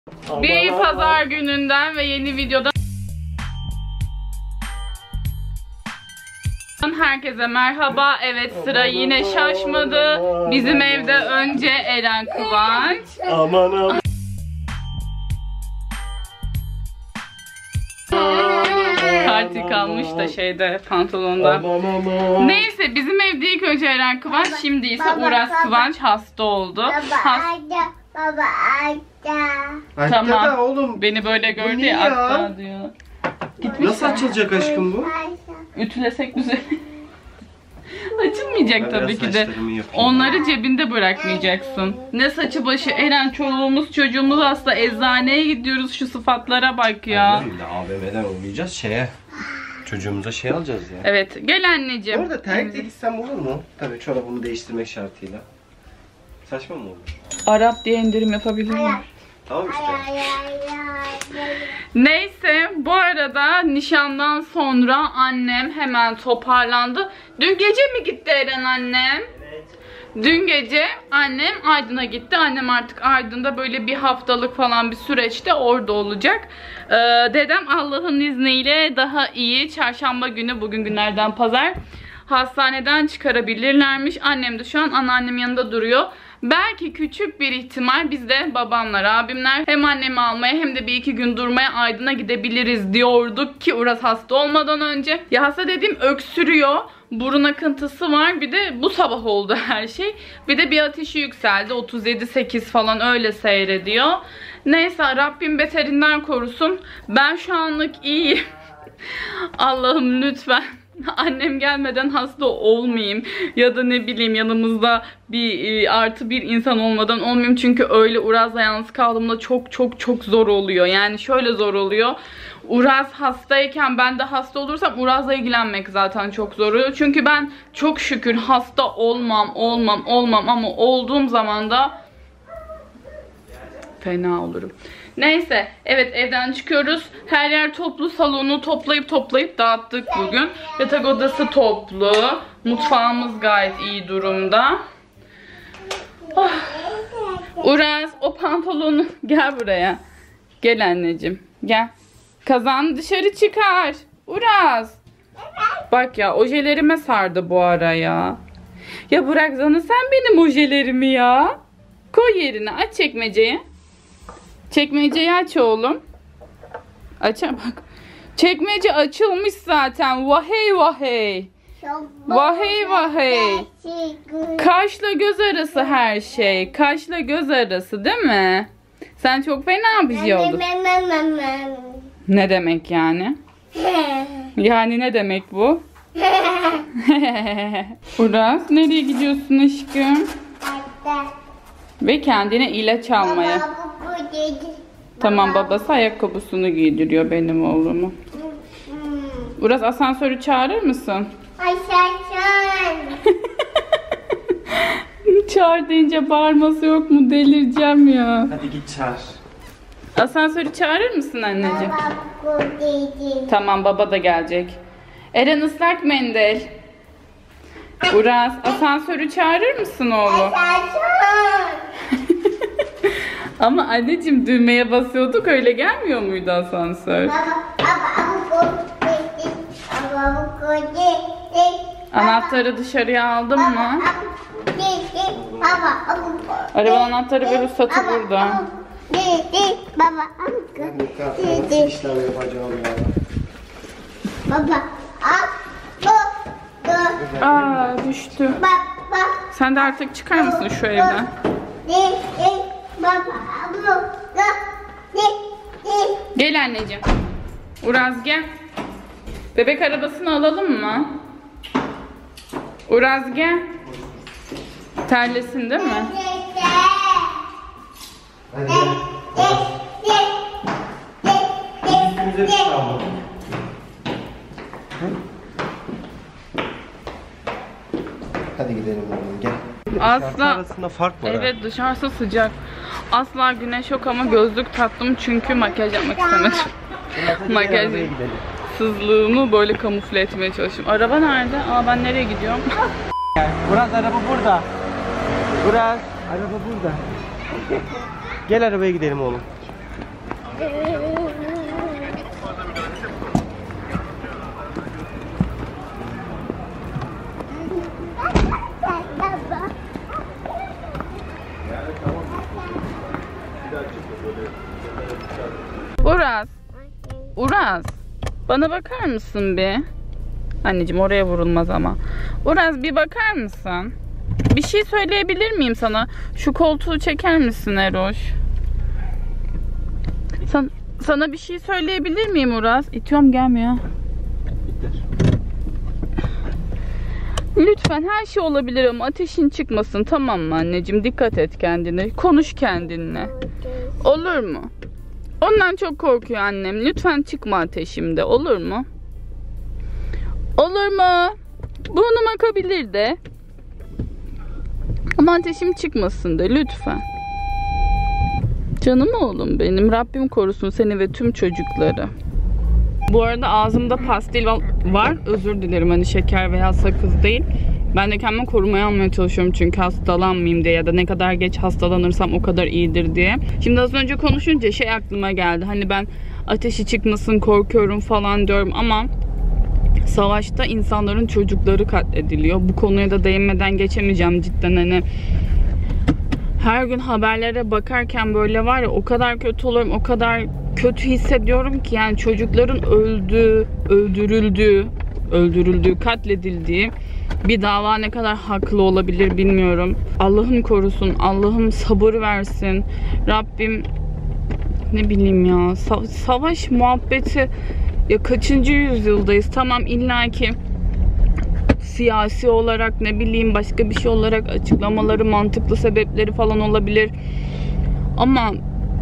Bir pazar gününden ve yeni videodan herkese merhaba. Evet, sıra yine şaşmadı. Bizim evde önce Eren Kıvanç. Aman aman. Kartı kalmış da şeyde, pantolonda. Neyse, bizim evde ilk önce Eren Kıvanç, şimdi ise Uras Kıvanç hasta oldu. Baba Tamam. Da oğlum. Beni böyle gördü niye ya, ya? hatta diyor. Gitmiş. Nasıl açılacak aşkım bu? Ütülesek güzel. Açılmayacak Ben tabii biraz ki de. saçlarımı yapayım. Onları cebinde bırakmayacaksın. Ne saçı başı Eren, çoluğumuz çocuğumuz hasta, eczaneye gidiyoruz, şu sıfatlara bak ya. Hayır, öyle AVM'den uğrayacağız şeye. Çocuğumuza şey alacağız ya. Evet, gel anneciğim. Bu arada terlikle gitsem olur mu? Tabii çorabımı değiştirmek şartıyla. Saçma mı olur? Arap diye indirim yapabilir miyim? Tamam işte. Neyse, bu arada nişandan sonra annem hemen toparlandı. Dün gece mi gitti Eren annem? Evet. Dün gece annem Aydın'a gitti. Annem artık Aydın'da böyle bir haftalık falan bir süreçte orada olacak. Dedem Allah'ın izniyle daha iyi. Çarşamba günü, bugün günlerden pazar, hastaneden çıkarabilirlermiş. Annem de şu an anneannemin yanında duruyor. Belki küçük bir ihtimal biz de babamlar, abimler hem annemi almaya hem de bir iki gün durmaya Aydın'a gidebiliriz diyorduk ki Uras hasta olmadan önce. Ya hasta dediğim, öksürüyor, burun akıntısı var, bir de bu sabah oldu her şey. Bir de bir ateşi yükseldi, 37,8 falan öyle seyrediyor. Neyse, Rabbim beterinden korusun. Ben şu anlık iyiyim. Allah'ım lütfen annem gelmeden hasta olmayayım ya da ne bileyim yanımızda bir artı bir insan olmadan olmayayım, çünkü öyle Uraz'la yalnız kaldığımda çok zor oluyor. Yani şöyle zor oluyor: Uraz hastayken ben de hasta olursam Uraz'la ilgilenmek zaten çok zor oluyor. Çünkü ben çok şükür hasta olmam ama olduğum zaman da fena olurum. Neyse, evet, evden çıkıyoruz. Her yer toplu, salonu toplayıp dağıttık bugün. Yatak odası toplu. Mutfağımız gayet iyi durumda. Oh. Uraz, o pantolonu gel buraya. Gel anneciğim, gel. Kazan dışarı çıkar. Uraz. Bak ya, ojelerime sardı bu ara ya. Ya bıraksana sen benim ojelerimi ya. Koy yerine, aç çekmeceyi. Çekmeceyi aç oğlum. Aç bak. Çekmece açılmış zaten. Vahey vahey. Vahey vahey. Kaşla göz arası her şey. Kaşla göz arası değil mi? Sen çok fena bir şey oldun. Ne demek yani? Yani ne demek bu? Uras, nereye gidiyorsun aşkım? Ve kendine ilaç almaya. Tamam, babası ayakkabısını giydiriyor benim oğlumu. Uras, asansörü çağırır mısın? Çağır deyince bağırması yok mu? Delireceğim ya. Hadi git çağır. Asansörü çağırır mısın anneciğim? Tamam, baba da gelecek. Eren, ıslak mendil. Uras, asansörü çağırır mısın oğlum? Ama anneciğim, düğmeye basıyorduk, öyle gelmiyor muydu asansör? Anahtarı dışarıya aldın mı? Arabanın anahtarı ve ruhsatı burada. Nasıl işlem yapacağım ya? Aa, düştü. Sen de artık çıkar mısın şu evden? Gel anneciğim. Uraz gel. Bebek arabasını alalım mı? Uraz gel. Terlesin değil mi? Hadi gel. Üstümüze bir şey almadım. Hadi gidelim oğlum, gel. Asla. Arasında fark var. Evet, dışarısı sıcak. Asla güneş yok ama gözlük taktım çünkü makyaj yapmak istemedim. Makyaj sızlığımı böyle kamufle etmeye çalışıyorum. Araba nerede? Aa, ben nereye gidiyorum? Uraz, araba burada. Uraz, araba burada. Gel arabaya gidelim oğlum. Uraz. Uraz. Bana bakar mısın bir? Anneciğim oraya vurulmaz ama. Uraz bir bakar mısın? Bir şey söyleyebilir miyim sana? Şu koltuğu çeker misin Eroş? Sana bir şey söyleyebilir miyim Uraz? İtiyorum gelmiyor. Lütfen her şey olabilir ama ateşin çıkmasın, tamam mı anneciğim? Dikkat et kendine. Konuş kendinle. Olur mu? Ondan çok korkuyor annem. Lütfen çıkma ateşimde. Olur mu? Olur mu? Burnum akabilir de. Ama ateşim çıkmasın da lütfen. Canım oğlum benim. Rabbim korusun seni ve tüm çocukları. Bu arada ağzımda pastil var. Özür dilerim, hani şeker veya sakız değil. Ben de kendimi korumaya almaya çalışıyorum çünkü hastalanmayayım diye ya da ne kadar geç hastalanırsam o kadar iyidir diye. Şimdi az önce konuşunca şey aklıma geldi. Hani ben ateşi çıkmasın korkuyorum falan diyorum ama savaşta insanların çocukları katlediliyor. Bu konuya da değinmeden geçemeyeceğim cidden. Hani her gün haberlere bakarken böyle var ya, o kadar kötü oluyorum, o kadar kötü hissediyorum ki yani çocukların öldürüldüğü, katledildiği bir dava ne kadar haklı olabilir bilmiyorum. Allah'ım korusun, Allah'ım sabır versin. Rabbim ne bileyim ya, savaş muhabbeti ya, kaçıncı yüzyıldayız? Tamam illaki siyasi olarak ne bileyim başka bir şey olarak açıklamaları, mantıklı sebepleri falan olabilir. Ama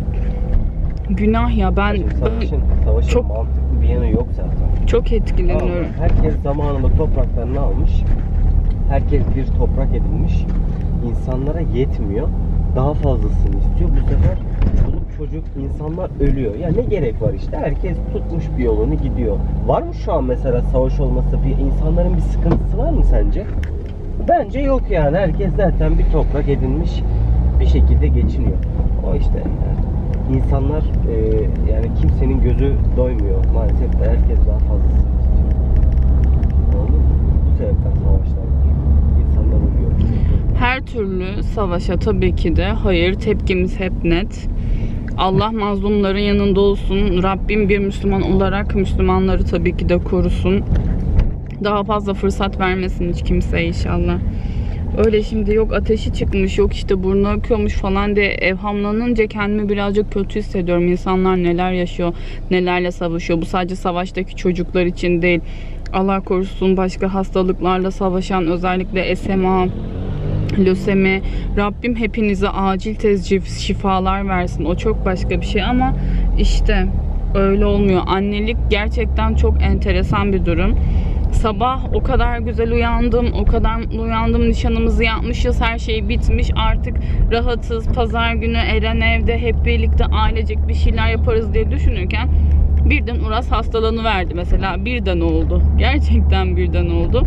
günah ya, ben Savaşın çok mantıklı bir yanı yok zaten. Çok etkileniyorum. Herkes zamanında topraklarını almış. Herkes bir toprak edinmiş. İnsanlara yetmiyor. Daha fazlasını istiyor. Bu sefer çoluk çocuk insanlar ölüyor. Ya ne gerek var işte. Herkes tutmuş bir yolunu gidiyor. Var mı şu an mesela savaş olması, bir insanların bir sıkıntısı var mı sence? Bence yok yani. Herkes zaten bir toprak edinmiş. Bir şekilde geçiniyor. O işte yani insanlar yani kimsenin gözü doymuyor. Maalesef de herkes daha fazlasını istiyor. Anladın mı? Bu sebepten savaşlar var. İnsanlar ölüyor. Her türlü savaşa tabii ki de hayır, tepkimiz hep net. Allah mazlumların yanında olsun. Rabbim bir Müslüman olarak Müslümanları tabii ki de korusun. Daha fazla fırsat vermesin hiç kimseye inşallah. Öyle şimdi yok ateşi çıkmış, yok işte burnu akıyormuş falan diye evhamlanınca kendimi birazcık kötü hissediyorum. İnsanlar neler yaşıyor, nelerle savaşıyor. Bu sadece savaştaki çocuklar için değil. Allah korusun başka hastalıklarla savaşan, özellikle SMA, lösemi. Rabbim hepinize acil tez şifalar versin. O çok başka bir şey ama işte öyle olmuyor. Annelik gerçekten çok enteresan bir durum. Sabah o kadar güzel uyandım, o kadar mutlu uyandım. Nişanımızı yapmışız, her şey bitmiş. Artık rahatız. Pazar günü Eren evde, hep birlikte ailecek bir şeyler yaparız diye düşünürken birden Uras hastalanıverdi mesela. Birden oldu. Gerçekten birden oldu.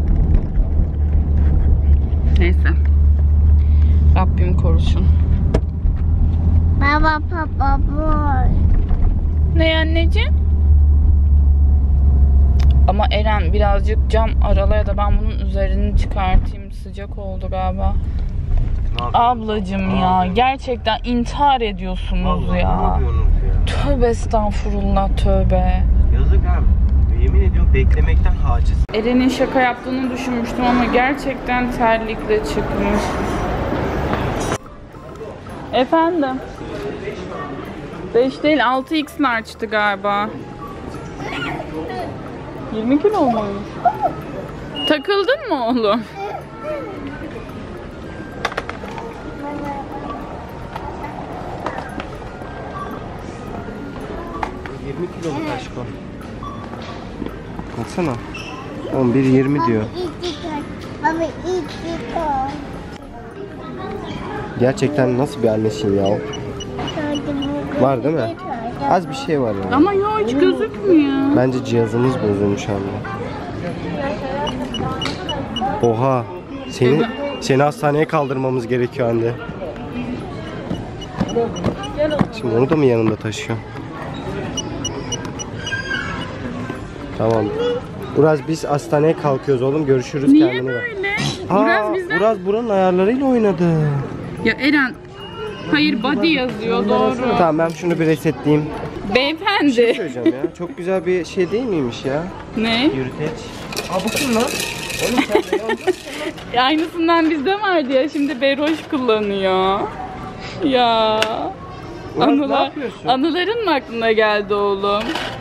Neyse. Rabbim korusun. Baba papa boy. Ne anneciğim? Ama Eren birazcık cam aralaya da ben bunun üzerini çıkartayım. Sıcak oldu galiba. Ablacım ya gerçekten intihar ediyorsunuz ya. Tövbe estağfurullah, tövbe. Yazık abi. Yemin ediyorum beklemekten haciz. Eren'in şaka yaptığını düşünmüştüm ama gerçekten terlikle çıkmış. Efendim? 5 değil 6x açtı galiba. 20 kilo olmuş. Takıldın mı oğlum? Kiloluk aşkım. Baksana. 11-20 diyor. Baba iki koy. Gerçekten nasıl bir annesin ya? Var değil mi? Az bir şey var yani. Ama yok hiç gözükmüyor. Bence cihazımız bozulmuş anne. Oha. Seni hastaneye kaldırmamız gerekiyor anne. Şimdi onu da mı yanında taşıyor? Tamam. Uraz biz hastaneye kalkıyoruz oğlum. Görüşürüz. Niye Kendine bak. böyle? Aa, Uraz buranın ayarlarıyla oynadı. Ya Eren, hayır body yazıyor doğru. Tamam ben şunu bir resetleyeyim. Beyefendi. Söyleyeceğim ya. Çok güzel bir şey değil miymiş ya? Ne? Yürüteç. Aa bu kim lan? Oğlum sen de yalnız. Aynısından bizde vardı ya, şimdi Beroş kullanıyor. Ya. Uraz ne yapıyorsun? Anıların mı aklına geldi oğlum?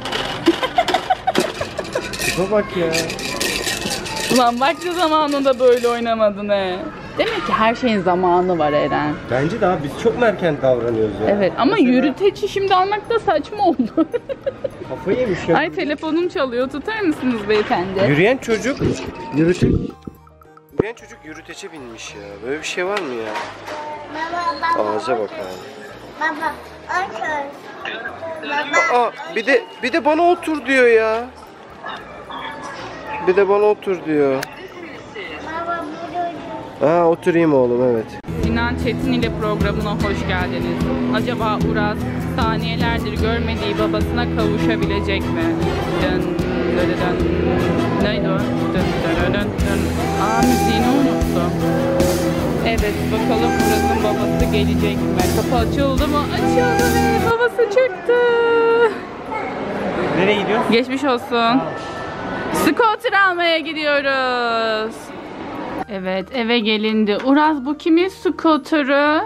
Tipe bak ya. Ulan vakti zamanında böyle oynamadın he. Demek ki her şeyin zamanı var Eren. Bence daha biz çok mu erken davranıyoruz ya? Evet ama Mesela yürüteci şimdi almak da saçma oldu. Kafayı yemiş ya. Ay telefonum çalıyor, tutar mısınız beyefendi? Yürüyen çocuk Yürüyen çocuk yürütece binmiş ya. Böyle bir şey var mı ya? Baba, Ağaca bak abi. Baba, otur. Baba, Aa bir de bana otur diyor ya. Bir de bana otur diyor. baba burada. Ha oturayım oğlum evet. Sinan Çetin ile programına hoş geldiniz. Acaba Uraz saniyelerdir görmediği babasına kavuşabilecek mi? Dın dın dın. Neydi o? Dın dın dın dın. Aa müziğini unuttum. Evet bakalım Uraz'ın babası gelecek mi? Kapı açıldı mı? Açıldı ve babası çıktı. Nereye gidiyorsun? Geçmiş olsun. Scooter almaya gidiyoruz. Evet eve gelindi. Uraz bu kimin scooter'ı?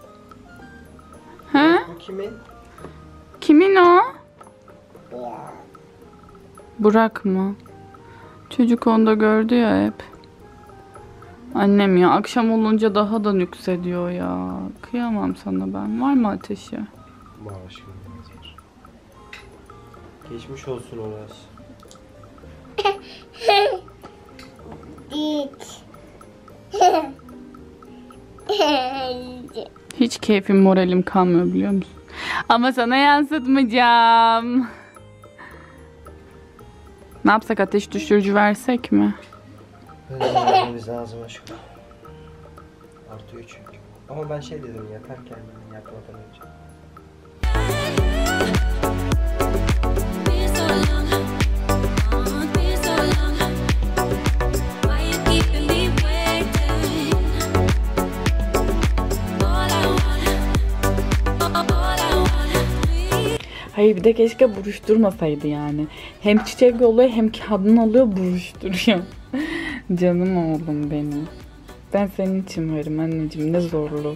He? Bu kimin? Kimin o? Burak mı? Çocuk onda gördü ya hep. Annem ya akşam olunca daha da nüksediyor ya. Kıyamam sana ben. Var mı ateşi? Var aşkım. Geçmiş olsun Uraz. Git. Hiç keyfim moralim kalmıyor biliyor musun? Ama sana yansıtmayacağım. Ne yapsak, ateş düşürücü versek mi? Biz lazım aşkım. Artı 3. Ama ben şey dedim yatarken yatmadan önce. Hayır bir de keşke buruşturmasaydı yani. Hem çiçek yolluyor hem kağıdını alıyor buruşturuyor. Canım oğlum benim. Ben senin için varım anneciğim, ne zorlu.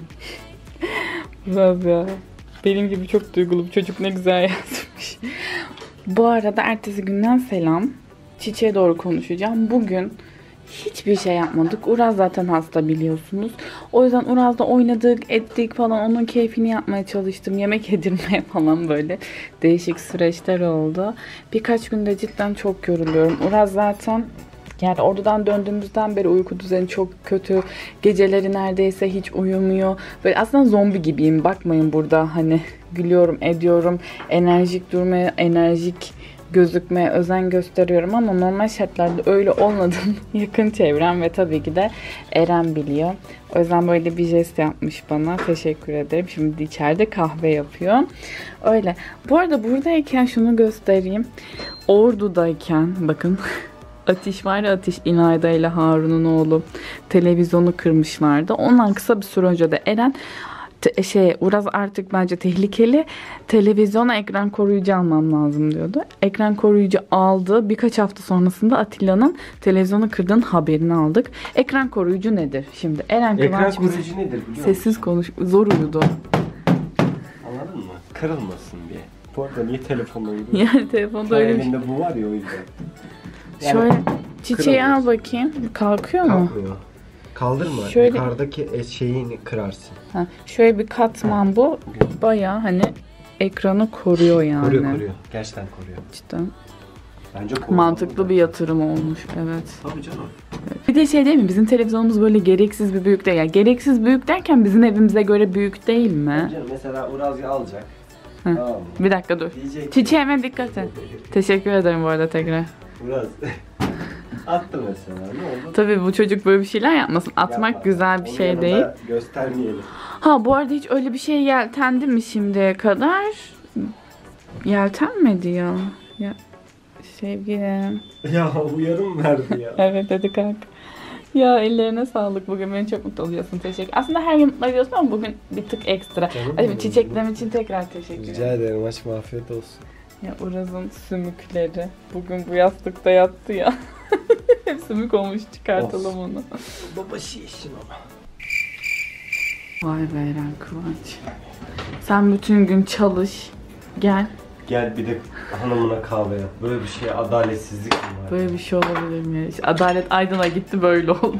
Biraz ya. Benim gibi çok duygulu bir çocuk ne güzel yazmış. Bu arada ertesi günden selam. Çiçeğe doğru konuşacağım. Bugün hiçbir şey yapmadık. Uraz zaten hasta biliyorsunuz. O yüzden Uraz'la oynadık, ettik falan. Onun keyfini yapmaya çalıştım. Yemek yedirmeye falan böyle. Değişik süreçler oldu. Birkaç günde cidden çok yoruluyorum. Uraz zaten yani oradan döndüğümüzden beri uyku düzeni çok kötü. Geceleri neredeyse hiç uyumuyor. Böyle aslında zombi gibiyim. Bakmayın burada hani gülüyorum, ediyorum. Enerjik durmaya, enerjik gözükmeye özen gösteriyorum ama normal şartlarda öyle olmadığını yakın çevrem ve tabii ki de Eren biliyor. O yüzden böyle bir jest yapmış bana. Teşekkür ederim. Şimdi içeride kahve yapıyor. Öyle. Bu arada buradayken şunu göstereyim. Ordu'dayken bakın Ateş var ya, Ateş İlayda ile Harun'un oğlu televizyonu kırmışlardı. Ondan kısa bir süre önce de Eren Uraz artık bence tehlikeli. Televizyona ekran koruyucu almam lazım diyordu. Ekran koruyucu aldı. Birkaç hafta sonrasında Atilla'nın televizyonu kırdığının haberini aldık. Ekran koruyucu nedir? Şimdi Eren Kıvanç koruyucu nedir biliyor musun? sessiz konuş. Zor uyudu. Anladın mı? Kırılmasın diye. Bu arada niye telefonla uyuyor? Yani telefonda öyle bir şey. Elinde bu var ya o yüzden. Yani Şöyle çiçeği al bakayım. Kalkıyor mu? kalkmıyor. Kaldırma. Şöyle- Yukarıdaki şeyini kırarsın. Ha, şöyle bir katman bu. Bayağı hani ekranı koruyor yani. Koruyor. Gerçekten koruyor. Cidden. Bence koruyor. Mantıklı bir yatırım olmuş. Evet. Tabii canım. Bir de şey değil mi? Bizim televizyonumuz böyle gereksiz bir büyük değil. Yani gereksiz büyük derken bizim evimize göre büyük değil mi? Canım mesela Uraz'ı alacak. Hı. Tamam mı? Bir dakika dur. Diyecek ki, Çiçeğime dikkat et. Teşekkür ederim bu arada tekrar. Uraz Attı mesela, ne oldu? Tabii bu çocuk böyle bir şeyler yapmasın. Atmak Yapma. güzel bir Onun şey yanında değil. göstermeyelim. Ha bu arada hiç öyle bir şey yeltendi mi şimdiye kadar? Yeltenmedi ya. Ya sevgilim. Ya uyarım verdi ya. Evet hadi kalk. Ya ellerine sağlık. Bugün beni çok mutlu oluyorsun. Teşekkür. Aslında her gün mutlu ediyorsun ama bugün bir tık ekstra. Canım Hadi benim. çiçeklerim için tekrar teşekkür ederim. Rica ederim, aşkım, afiyet olsun. Ya Uraz'ın sümükleri. Bugün bu yastıkta yattı ya. Hep sümük olmuş, çıkartalım onu. Baba şişsin ama. Vay be Eren Kıvanç. Sen bütün gün çalış. Gel. Gel bir de hanımına kahve yap. Böyle bir şey adaletsizlik mi var? Böyle bir şey olabilir mi ya? İşte Adalet Aydın'a gitti böyle oldu.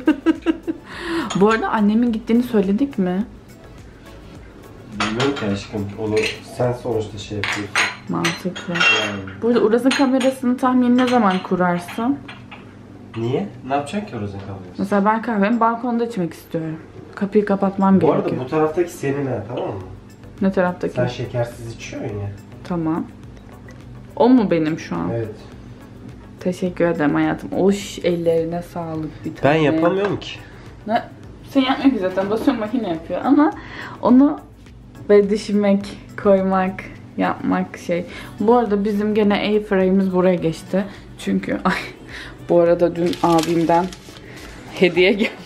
Bu arada annemin gittiğini söyledik mi? Bilmiyorum ki aşkım. Onu sen sonuçta şey yapıyorsun. Mantıklı. Yani. Burada Uraz'ın kamerasını tahmini ne zaman kurarsın? Niye? Ne yapacaksın ki orada kalıyorsun? Mesela ben kahvemi balkonda içmek istiyorum. Kapıyı kapatmam Bu gerekiyor. arada bu taraftaki senin ha, tamam mı? Ne taraftaki? Sen şekersiz içiyorsun ya. Tamam. O mu benim şu an? Evet. Teşekkür ederim hayatım. Oş ellerine sağlık bir tane. Ben yapamıyorum ki. Ne? Sen yapmıyor ki zaten. Basıyor makine yapıyor ama onu böyle düşünmek, koymak, yapmak şey. Bu arada bizim gene airfryer'imiz buraya geçti. Çünkü ay bu arada dün abimden hediye gelmişti.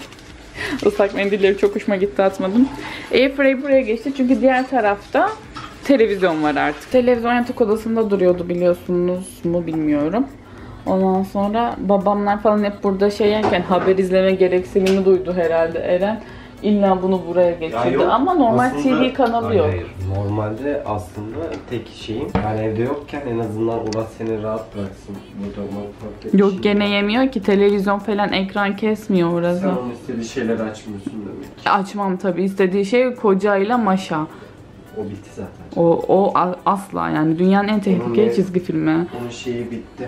Islak mendilleri çok hoşuma gitti, atmadım. Airfryer buraya geçti çünkü diğer tarafta televizyon var artık. Televizyon yatak odasında duruyordu, biliyorsunuz mu bilmiyorum. Ondan sonra babamlar falan hep burada şey yerken haber izleme gereksinimi duydu herhalde Eren. İlla bunu buraya getirdi yok, ama normal aslında- TV kanalı Hayır, yok. hayır. Normalde aslında tek şeyim, ben evde yokken en azından Uras seni rahat bıraksın. Burada mutfakta Yok gene yemiyor ki, televizyon falan ekran kesmiyor Sen orası. onun istediği şeyleri açmıyorsun demek ki. Açmam tabii, istediği şey kocayla maşa. O bitti zaten. O asla yani dünyanın en tehlikeli Onun çizgi filmi. Onun şeyi bitti.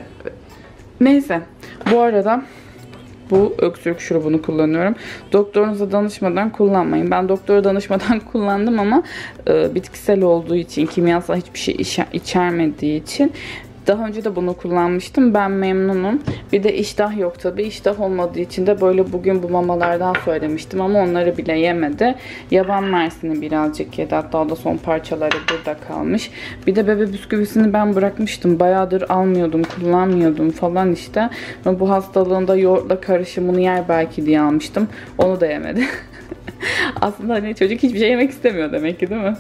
Neyse bu arada bu öksürük şurubunu kullanıyorum. Doktorunuza danışmadan kullanmayın. Ben doktora danışmadan kullandım ama bitkisel olduğu için, kimyasal hiçbir şey içermediği için. Daha önce de bunu kullanmıştım. Ben memnunum. Bir de iştah yok tabii. İştah olmadığı için de böyle bugün bu mamalardan söylemiştim ama onları bile yemedi. Yaban mersini birazcık yedi. Hatta o da son parçaları burada kalmış. Bir de bebe bisküvisini ben bırakmıştım. Bayağıdır almıyordum, kullanmıyordum falan işte. Ama bu hastalığında yoğurtla karışımını yer belki diye almıştım. Onu da yemedi. Aslında hani çocuk hiçbir şey yemek istemiyor demek ki, değil mi?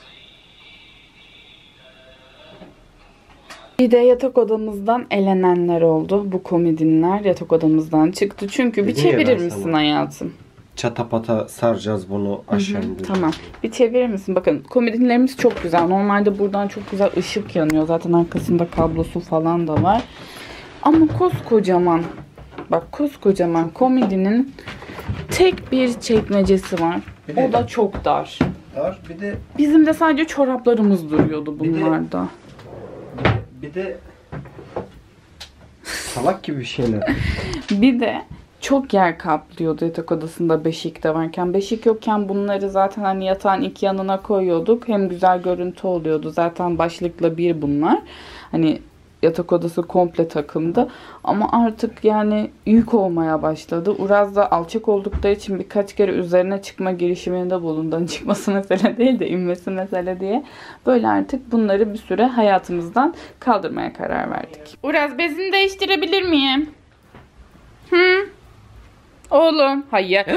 Bir de yatak odamızdan elenenler oldu. Bu komodinler yatak odamızdan çıktı. Çünkü bir Dedim ya çevirir ben misin sana. hayatım? Çatapata saracağız bunu aşağı indireceğiz. Tamam. Bir çevirir misin? Bakın komodinlerimiz çok güzel. Normalde buradan çok güzel ışık yanıyor. Zaten arkasında kablosu falan da var. Ama koskocaman, bak koskocaman komodinin tek bir çekmecesi var. Bir de- O da çok dar. Var. Bir de Bizim de sadece çoraplarımız duruyordu Bir de- bunlarda. bir de salak gibi bir şeyler. Bir de çok yer kaplıyordu yatak odasında beşik de varken. Beşik yokken bunları zaten hani yatağın iki yanına koyuyorduk. Hem güzel görüntü oluyordu. Zaten başlıkla bir bunlar. Hani yatak odası komple takımdı. Ama artık yani yük olmaya başladı. Uraz da alçak oldukları için birkaç kere üzerine çıkma girişiminde bulundu. Hani çıkması mesele değil de inmesi mesele diye. Böyle artık bunları bir süre hayatımızdan kaldırmaya karar verdik. Uraz, bezini değiştirebilir miyim? Hı? Oğlum. Hayır.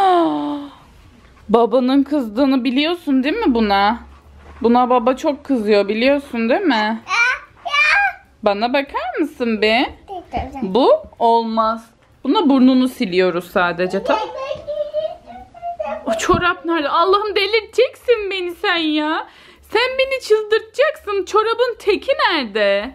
Babanın kızdığını biliyorsun değil mi buna? Buna baba çok kızıyor, biliyorsun değil mi? Bana bakar mısın be? Bu olmaz. Buna burnunu siliyoruz sadece. O çorap nerede? Allah'ım, delirteceksin beni sen ya. Sen beni çıldırtacaksın. Çorabın teki nerede?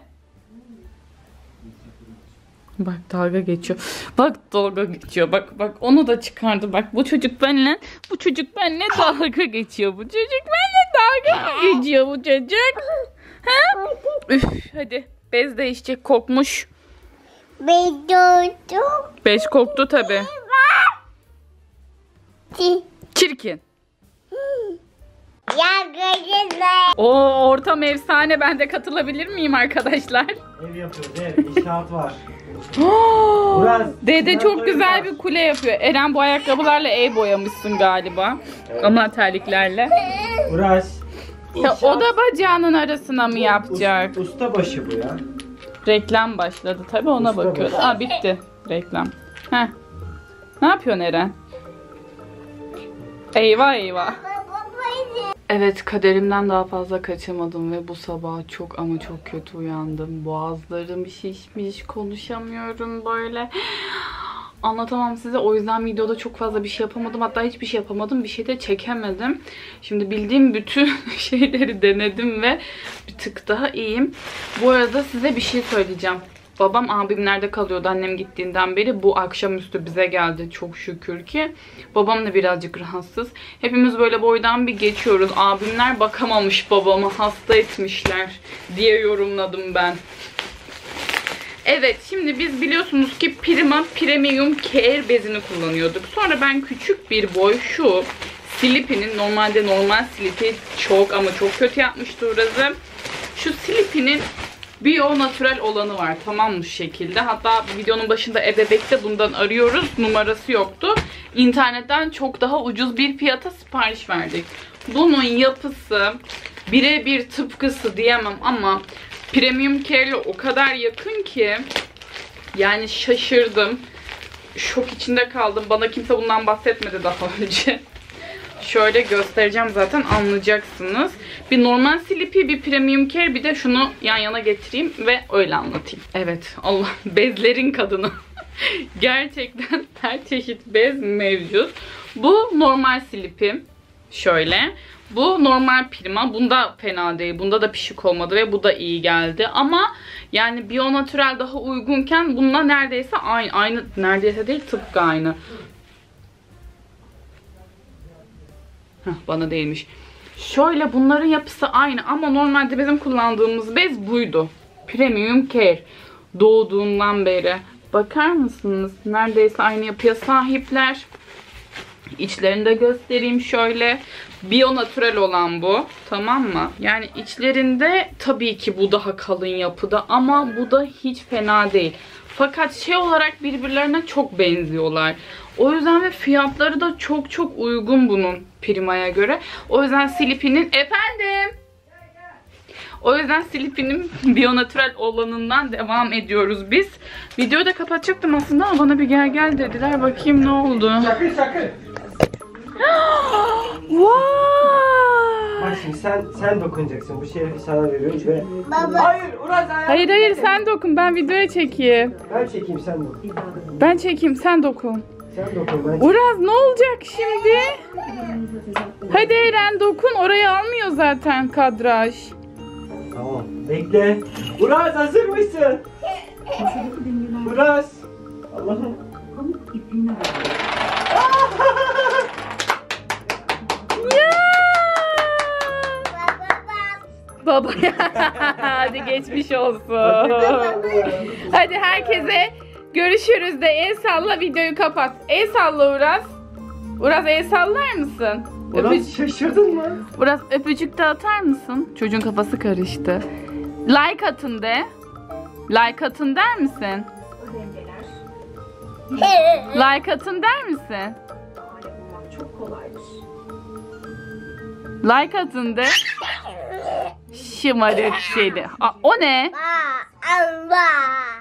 Bak dalga geçiyor. Bak dalga geçiyor. Bak onu da çıkardı. Bak bu çocuk benimle dalga geçiyor. Bu çocuk benimle dalga geçiyor bu çocuk. Ha? Üf, hadi. Bez değişecek, kokmuş. Bez koktu tabi. Çirkin. Ya gözüne. O ortam efsane. Ben de katılabilir miyim arkadaşlar? Ev yapıyoruz ev. İnşaat var. Dede çok güzel bir kule yapıyor. Eren bu ayakkabılarla ev boyamışsın galiba. Evet. Ama terliklerle. Uras. Ya, o da bacağının arasına mı yapacak? Ustabaşı bu ya. Reklam başladı. Tabii ona Usta bakıyoruz. başı. Aa bitti reklam. Heh. Ne yapıyorsun Eren? Eyvah eyvah. Evet, kaderimden daha fazla kaçamadım ve bu sabah çok ama çok kötü uyandım. Boğazlarım şişmiş, konuşamıyorum böyle. Anlatamam size. O yüzden videoda çok fazla bir şey yapamadım. Hatta hiçbir şey yapamadım. Bir şey de çekemedim. Şimdi bildiğim bütün şeyleri denedim ve bir tık daha iyiyim. Bu arada size bir şey söyleyeceğim. Babam abimlerde kalıyordu annem gittiğinden beri. Bu akşamüstü bize geldi çok şükür ki. Babam da birazcık rahatsız. Hepimiz böyle boydan bir geçiyoruz. Abimler bakamamış babamı, hasta etmişler diye yorumladım ben. Evet, şimdi biz biliyorsunuz ki Prima Premium Care bezini kullanıyorduk. Sonra ben küçük bir boy şu Sleepy'nin, normalde normal Sleepy çok ama çok kötü yapmıştı orası. Şu Sleepy'nin Bio Natural olanı var, tamam mı, şu şekilde. Hatta videonun başında ebebekte bundan arıyoruz, numarası yoktu. İnternetten çok daha ucuz bir fiyata sipariş verdik. Bunun yapısı birebir tıpkısı diyemem ama Premium Care'le o kadar yakın ki yani şaşırdım. Şok içinde kaldım. Bana kimse bundan bahsetmedi daha önce. Şöyle göstereceğim, zaten anlayacaksınız. Bir normal Sleepy, bir Premium Care, bir de şunu yan yana getireyim ve öyle anlatayım. Evet, Allah, bezlerin kadını. Gerçekten her çeşit bez mevcut. Bu normal Sleepy. Şöyle. Bu normal Prima. Bunda fena değil. Bunda da pişik olmadı ve bu da iyi geldi. Ama yani Bio Natural daha uygunken bununla neredeyse aynı neredeyse değil, tıpkı aynı. Bana değilmiş. Şöyle, bunların yapısı aynı ama normalde bizim kullandığımız bez buydu. Premium Care. Doğduğundan beri. Bakar mısınız? Neredeyse aynı yapıya sahipler. İçlerini de göstereyim şöyle. Bio Natural olan bu. Tamam mı? Yani içlerinde tabii ki bu daha kalın yapıda ama bu da hiç fena değil. Fakat şey olarak birbirlerine çok benziyorlar. O yüzden ve fiyatları da çok çok uygun bunun Prima'ya göre. O yüzden Sleepy'nin O yüzden Sleepy'nin Bio Natural olanından devam ediyoruz biz. Videoyu da kapatacaktım aslında ama bana bir gel dediler. Bakayım ne oldu. Sakın. Wow! Bak şimdi sen dokunacaksın. Bu şerefi sana veriyoruz ve... Baba. Hayır Uras ayağı. Hayır sen dokun, ben videoya çekeyim. Ben çekeyim, sen dokun. Ben çekeyim, sen dokun. Sen dokun, ben çekeyim. Uraz, ne olacak şimdi? Hadi Eren dokun, orayı almıyor zaten kadraj. Tamam. Bekle. Uras hazır mısın? Uras. Allah'ım. Baba hadi geçmiş olsun. Hadi herkese görüşürüz de el salla, videoyu kapat. El salla Uraz. Uraz, el sallar mısın? Uras şaşırdın mı? Uraz, öpücük de atar mısın? Çocuğun kafası karıştı. Like atın de. Like atın der misin? Like atın der misin? Like atın de. Şımarık şeydi. O ne? Allah.